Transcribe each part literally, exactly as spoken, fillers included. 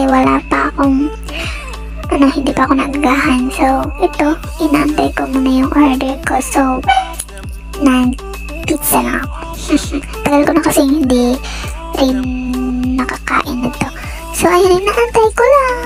wala pa akong ano, hindi pa ako nagagahan. So, ito, inaantay ko muna yung order ko. So, nag-pizza lang ako. Tagal ko na kasi hindi rin nakakain nito. So, ayun, inaantay ko lang.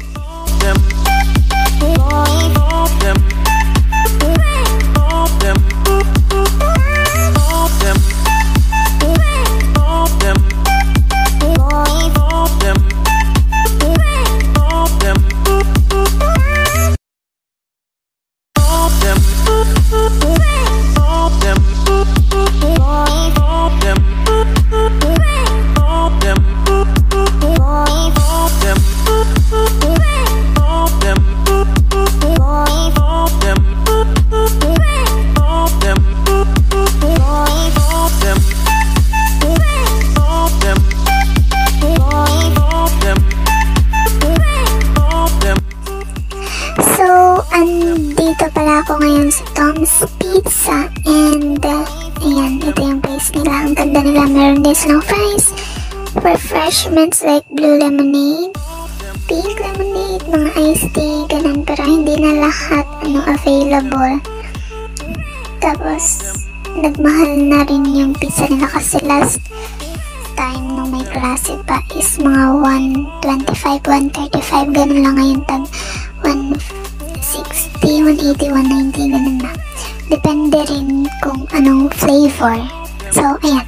Andito pala ako ngayon sa Tom's Pizza and uh, ayan, ito yung place nila. Ang ganda nila. Meron din silang fries, refreshments like blue lemonade, pink lemonade, mga iced tea, ganun. Pero hindi na lahat ano available. Tapos nagmahal na rin yung pizza nila kasi last time nung may klase pa is mga one twenty-five, one thirty-five, ganun lang. Ngayon tag one sixty, one eighty, one ninety, ganun na. Depende rin kung anong flavor. So, ayan.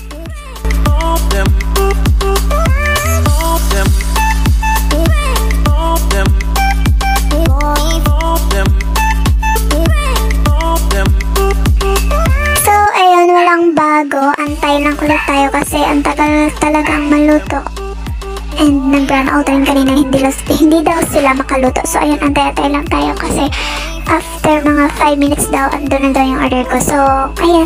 So, ayun, walang bago. Antay lang ulit tayo kasi ang tagal talagang maluto. And nag-run out rin kanina, hindi, hindi daw sila makaluto. So ayun, antay-antay lang tayo kasi after mga five minutes daw, ando na daw yung order ko. So, ayan.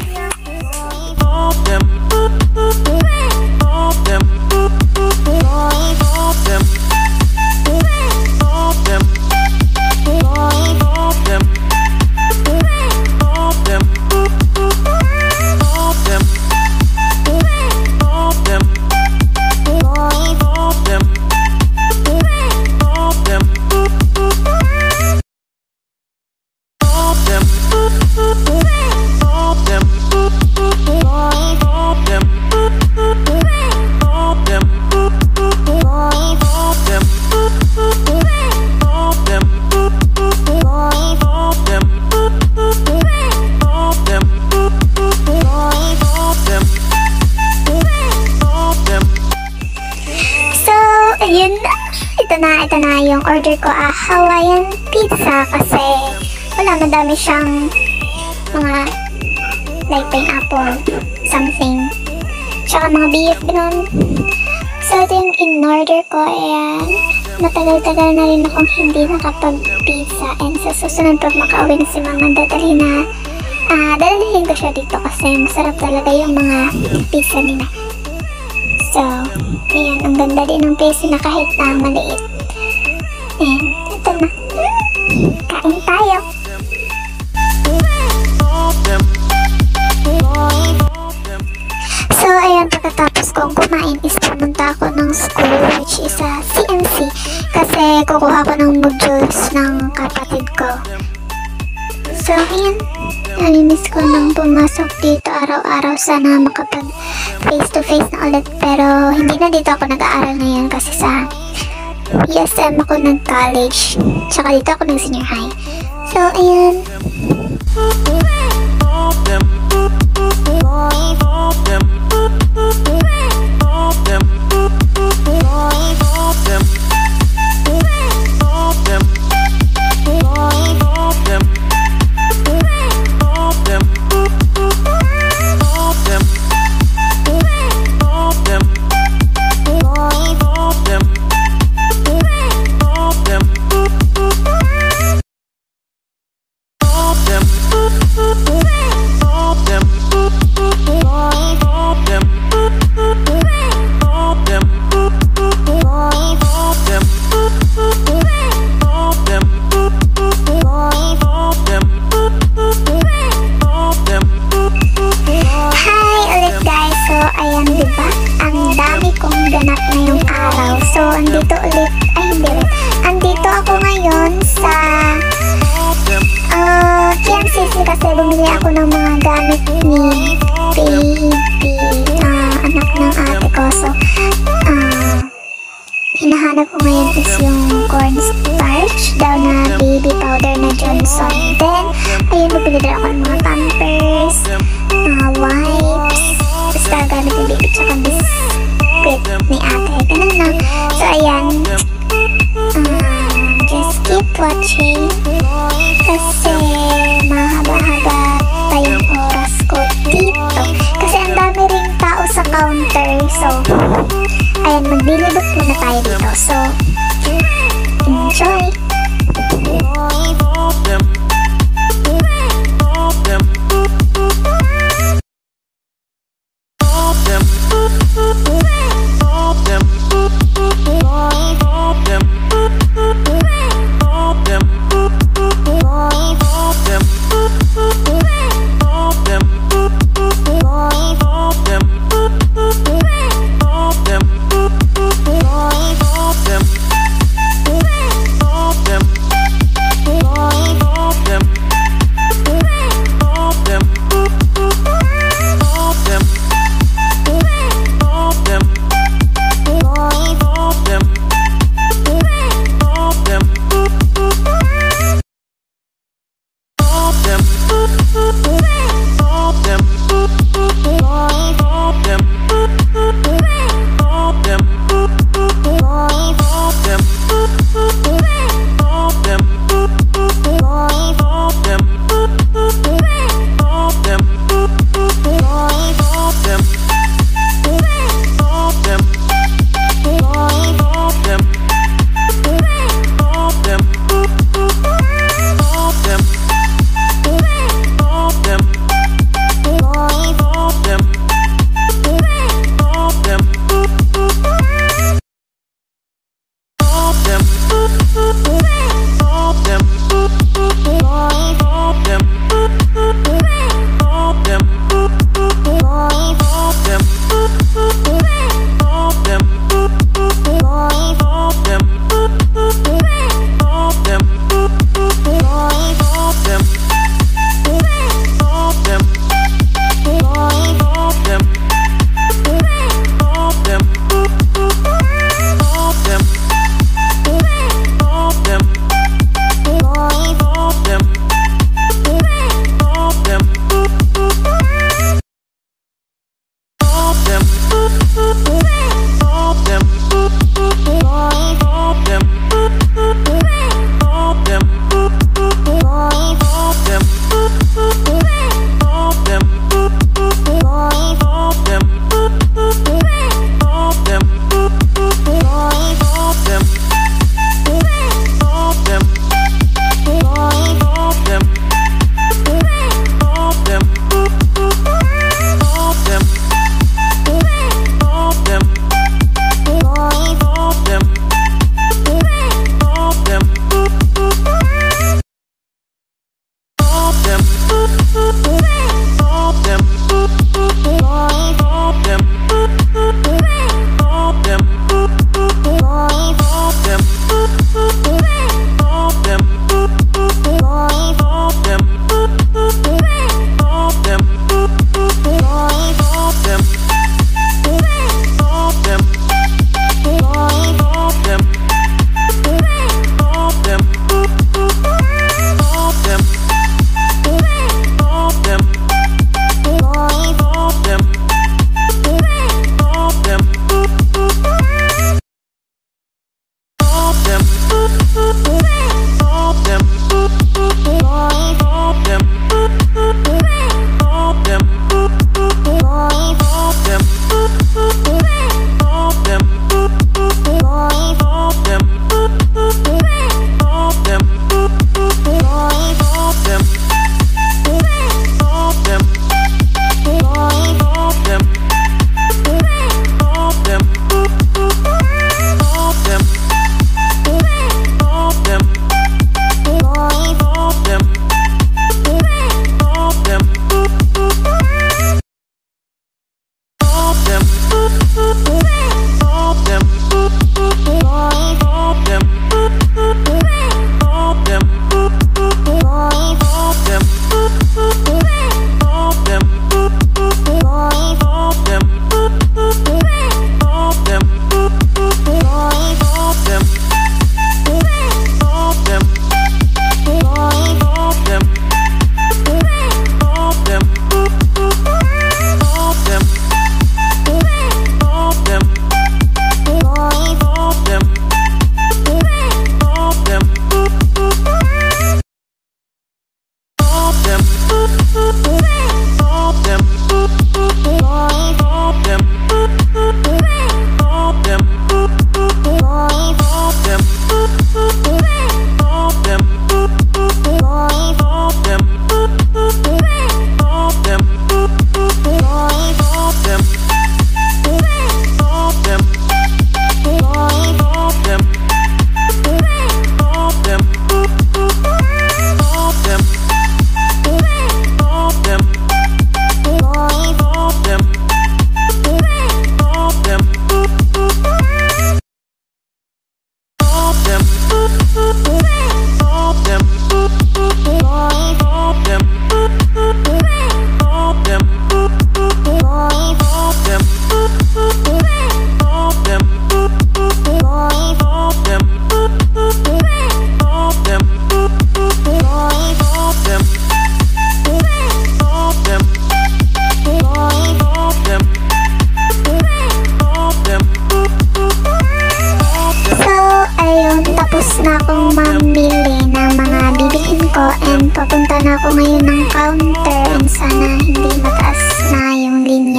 Ayun na, ito na, ito na yung order ko, ah, Hawaiian pizza kasi wala, madami siyang mga like pineapple, something, tsaka mga beef, ganun. So ito yung in-order ko, ayan. Matagal-tagal na rin akong hindi nakapag-pizza and sa susunod pag makauwi na si mama, dadalhin na, ah, dadalhin ko siya dito kasi masarap talaga yung mga pizza nila. So, ayan, ang ganda din ng place na kahit na maliit. And, ito na. Kain tayo. So, ayan, pagkatapos kong kumain is pumunta ako ng school which is sa C M C kasi kukuha ko ng modules ng kapatid ko. So, ayan. Nalimiss ko nang pumasok dito araw-araw. Sana makapag face-to-face na ulit. Pero hindi na dito ako nag-aaral ngayon kasi sa U S M ako nag-college. Tsaka dito ako nag-senior high. So, ayan. Ayan, diba? Ang dami kong ganap ngayong araw. So, andito ulit bumili ako ng mga gamit ni baby, ah, anak ng ate ko. So, ah, hinahanap ko ngayon is yung cornstarch daw na baby powder na Johnson. Then, ayun, bumili din ako ng mga pampers, mga wipes, basta gamit ni baby, tsaka biscuit ni ate. Ganun lang. So, ayan. Uh, just keep watching kasi mahaba-haba pa yung oras ko dito. Kasi ang dami ring tao sa counter. So, ayan, maglilibot muna tayo dito. So, enjoy! Boy,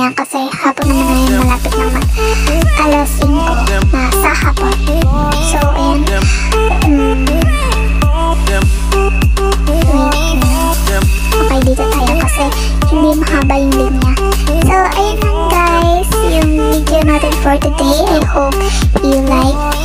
mamaya kasi hapon naman ngayon, malapit na mag alas singko na sa hapon. So, ayan. Um, wait, okay, dito tayo kasi hindi mahaba yung linya. So, ayun lang guys, yung video natin for today. I hope you like